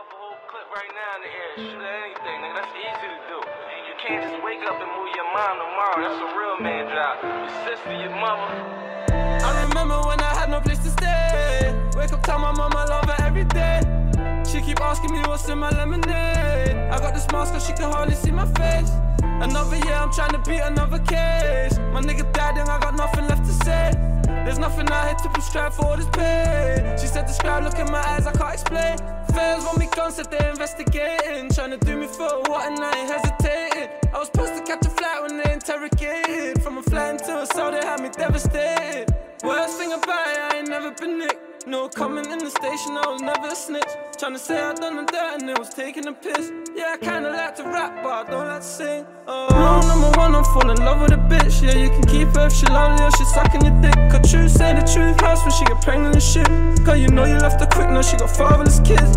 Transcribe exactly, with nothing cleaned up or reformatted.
off a whole clip right now in the air. Shoot at anything, nigga. That's easy to do. You can't just wake up and move your mom tomorrow. That's a real man job. Your sister, your mother. I remember when I had no place to stay. Wake up, tell my mama I love her every day. She keep asking me what's in my lemonade. I got this mask cause she can hardly see my face. Another year I'm trying to beat another case. My nigga died and I got nothing left to say. There's nothing out here to prescribe for all this pain. She said describe, look in my eyes, I can't explain. Fans want me gone, said they're investigating. Trying to do me for what and I ain't hesitating. I was supposed to catch a flight when they interrogated. From a flight into a cell they had me devastated. Worst thing about it, I ain't never been nicked. No comment in the station, I was never a snitch. Tryna say I done the dirt and it was taking a piss. Yeah, I kinda like to rap, but I don't like to sing. Oh, rule number one, I'm falling in love with a bitch. Yeah, you can keep her if she lonely or she sucking your dick. Cause true, say the truth hurts when she get pregnant and shit. Cause you know you left her quick, now she got fatherless kids.